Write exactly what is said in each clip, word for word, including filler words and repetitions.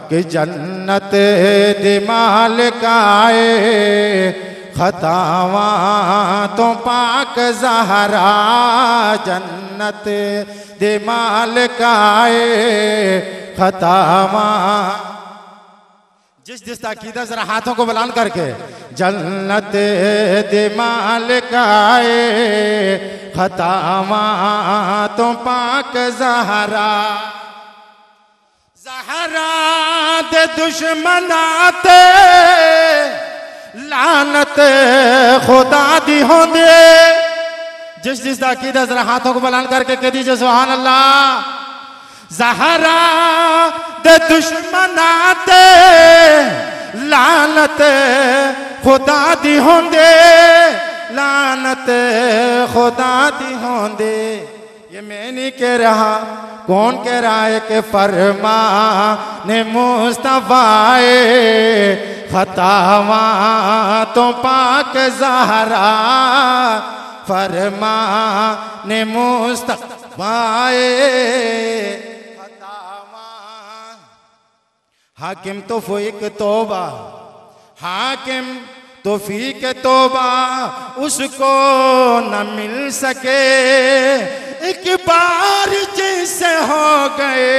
कि जन्नत दे मालिकाए खतावा तो पाक ज़हरा, जन्नत दे मालिकाए खतावा। जिस जिस ताकीदा जरा हाथों को बुलंद करके, जन्नत दे मालिकाए खतावा तो पाक ज़हरा, ज़हरा दे दुश्मनाते लानत खुदा दी होंदे। जिस जिस ताकीदा जरा हाथों को बुलंद करके कह दीजिए सुभान अल्लाह। ज़हरा दे दुश्मनाते लानत खुदा दी होंदे, लानत खुदा दी होंदे। ये मैं नहीं कह रहा, कौन कह रहा है कि फरमाने मुस्तफ़ाए खतावा तो पाक ज़हरा, फरमाने मुस्तफ़ाए खतावा। हाकिम तो फ़ोइक तोबा, हाकिम तौफीक तोबा उसको न मिल सके, एक बार जिससे हो गए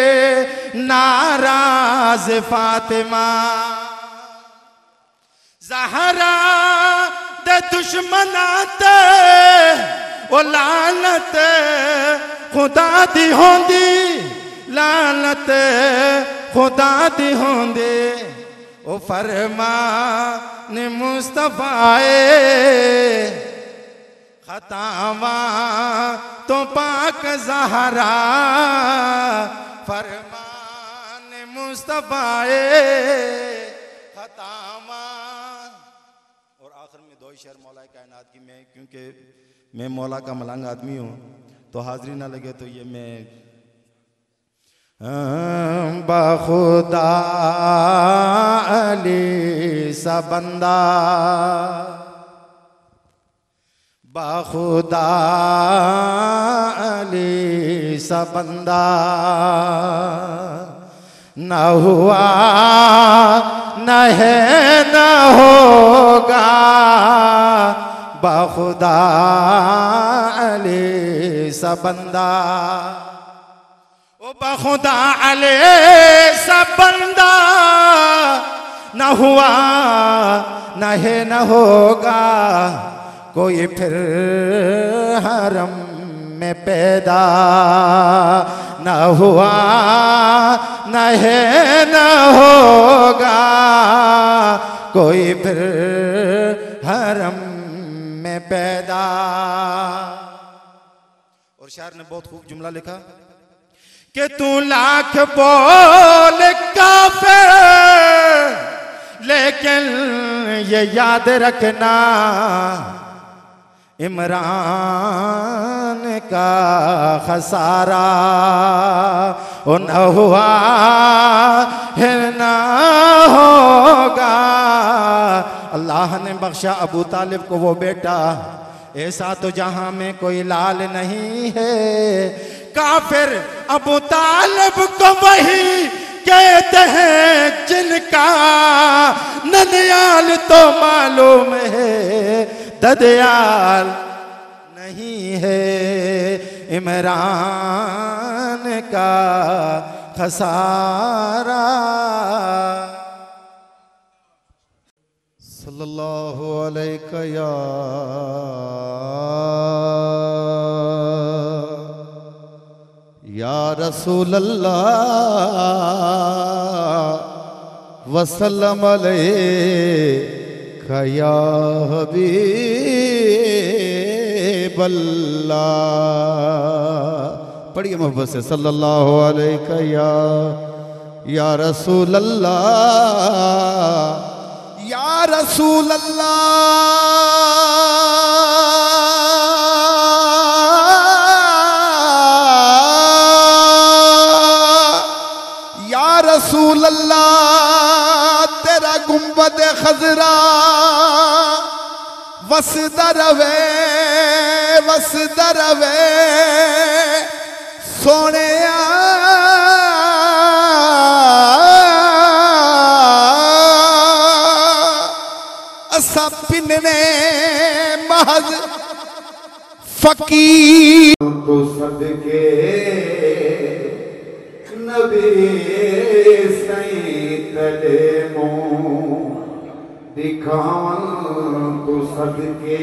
नाराज फातिमा। ज़हरा दे दुश्मनाते ओ लानत खुदा दी होंदी, लानत खुदा दी होंदी। ओ फरमाने मुस्तफ़ाए खतावा तो पाक ज़हरा, फरमाने मुस्तफ़ाए खतावा। और आखिर में दो शेर मौला कायनात की, मैं क्योंकि मैं मौला का मलंग आदमी हूँ तो हाज़िरी ना लगे तो ये मैं बखुदा अली सा बंदा, बखुदा अली सा बंदा न हुआ न है न होगा, बखुदा अली सा बंदा। बखुदा अली सा बंदा न हुआ न है न होगा, कोई फिर हरम में पैदा न हुआ न है न होगा, कोई फिर हरम में पैदा। और शायर ने बहुत खूब जुमला लिखा कि तू लाख बोल काफिर, लेकिन ये याद रखना इमरान का खसारा ओ न हुआ है ना होगा। अल्लाह ने बख्शा अबू तालिब को वो बेटा, ऐसा तो जहां में कोई लाल नहीं है। काफिर अबू तालिब को वही कहते हैं जिनका ननियाल तो मालूम है ददयाल नहीं है, इमरान का खसारा। सल्लल्लाहु अलैहि या या रसूल अल्लाह वसल्लम अलैका या हबीब अल्लाह। पढ़िए मोहब्बत से सल्लल्लाहु अलैका या या रसूल अल्लाह या रसूल अल्लाह, या रसूल अल्लाह। तेरा गुंबद खजरा वसदा रवे वसदा रवे सोने असा पिनने महज फकीर तो सदके नबी सही तले मुँह दिखावन तो सदके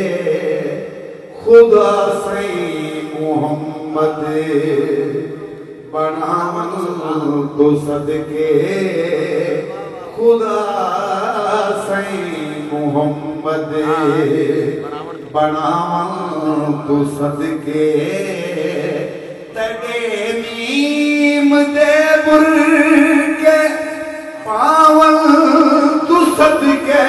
खुदा सही मोहम्मद बनावन तो सदके खुदा सही मोहम्मद बनावन तो सदके तड़े नीम दे बुरके पावन तो सदके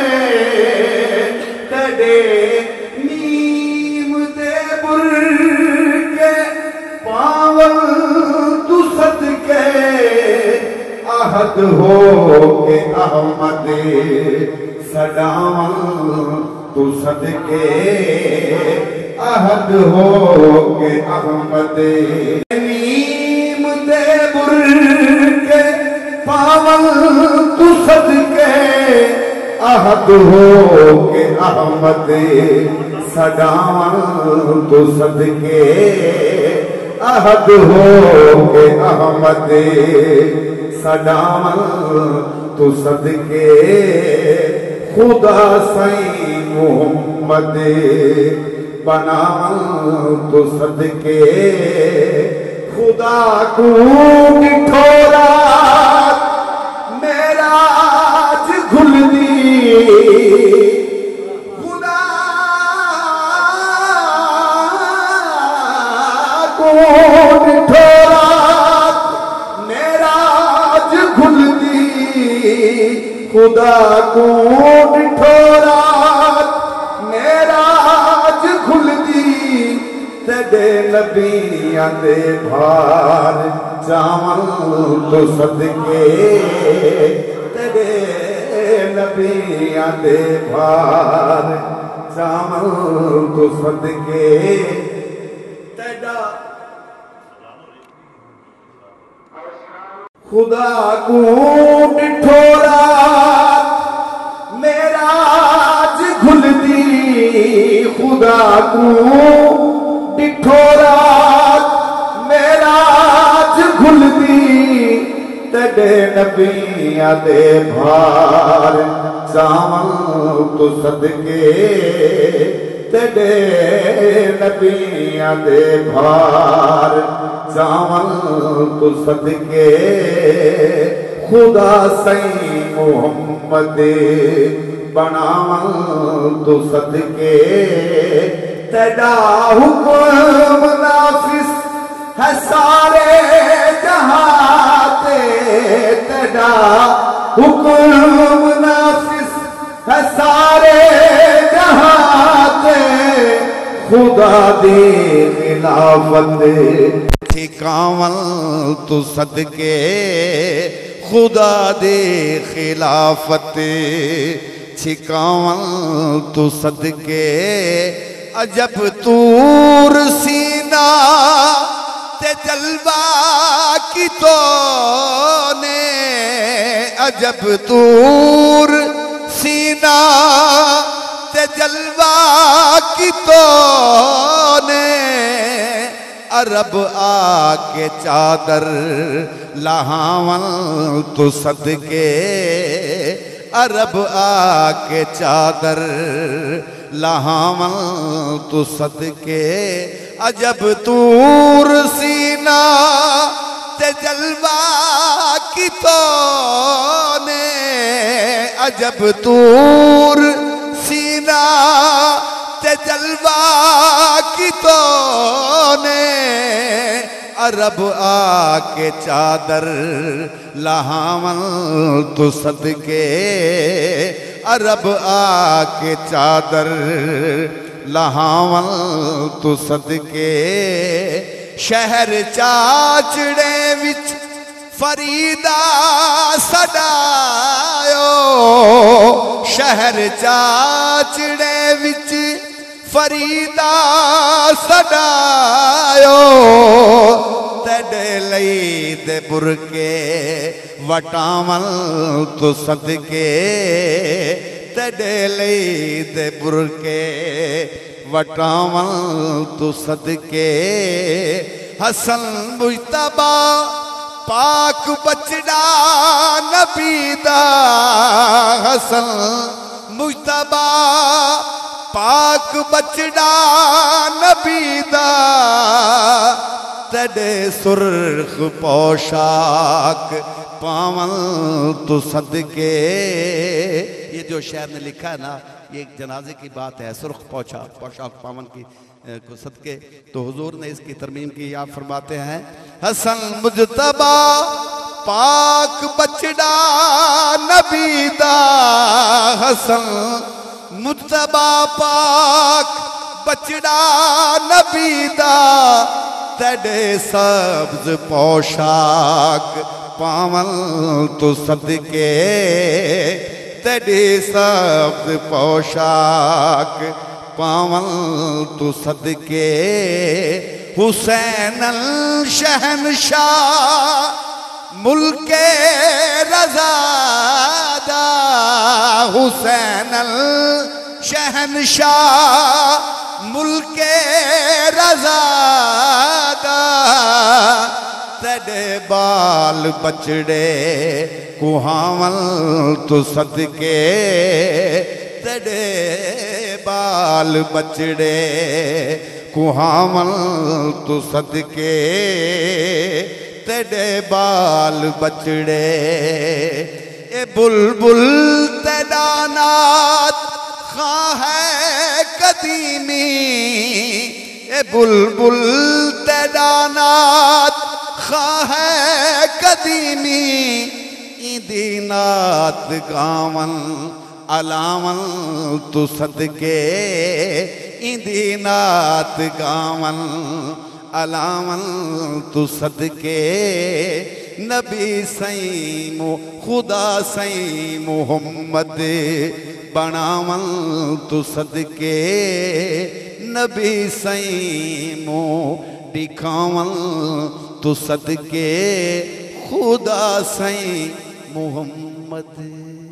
तड़े नीम दे बुरके पावन तो सदके अहद हो के अहमद सदावन तू सदके अहद हो के अहमद नीम दे बुरके पावन तू सदके अहद हो के अहमद सदावन तू सदके अहद हो के अहमद सदावन तू सदके खुदा सही मोहम्मद बनावन तो सदके खुदा को ठोरा मेरा घुल दी खुदा को ठोरा मेरा घुल दी खुदा को ठोरा मेराज खुल दी तेरे नबियां दे भार जावन तो सदके तेरे नबियां दे भार जावन तो सदके तेरा खुदा को ठोरा मेराज घुल दी खुदा को ठोरा मेराज घुल दी तेरे नबियां दे भार जावन तो सदके तेरे नबियां दे भार जावन तो सदके खुदा सही मोहम्मद बनावन तो सदके तेरा हुक्म नाफिस है सारे जहाते तेरा हुक्म नाफिस है सारे जहाते खुदा दी खिलाफत ठिकावन तो सदके खुदा दे खिलाफत छिकावन तो सदके अजब तूर सीना ते जलवा की तो ने अजब तूर सीना ते जलवा की तो ने अरब आके चादर लहावन तो सदके अरब आके चादर लहावन तो सदके अजब तूर सीना ते जलवा की तो ने अजब तूर सीना ते जलवा की तो ने अरब आके चादर लहावन तो सदके अरब आके चादर लहावन तो सदके शहर चाचड़े विच फरीदा सदायो शहर चाचड़े विच फरीदा सदायो तेरे लई दे बुरके वटावन तो सदके तेरे लई दे बुरके वटावल तू सदके हसन मुजतबा पाक बचड़ा नबी दा हसन मुजतबा पाक बचड़ा नबी दा तेरे सुर्ख पोशाक पावल तू सदके। ये जो शेर ने लिखा है ना, ये एक जनाजे की बात है, सुर्ख पोशाक पोशाक पावन की को सदके। तो हुजूर ने इसकी तरमीम की, आप फरमाते हैं हसन मुजतबा पाक बचड़ा नबी दा हसन मुजतबा पाक बचड़ा नबी दा तेरे सब्ज पोशाक पावल तू सदके तेरे सब्ज पोशाक पावल तू सदके। हुसैन शहनशाह मुल्के रज़ादा हुसैन शहनशाह मुल्के रज़ादा तेरे बाल बचड़े कुहावल तू सदके तेरे बाल बचड़े कुहावल तू सदके तेरे बाल बचड़े। ए बुलबुल तेरा नात खां है कदीमी ए बुलबुल तेरा नात खां है कदीमी इंदी नात गावन अलावन तू सदके इंदी नात गावन अलावन तू सदके। नबी सई मु खुदा सई मुहम्मद बनावन तू सदके नबी सई मु दिखावन तू सदके खुदा सई मुहम्मद।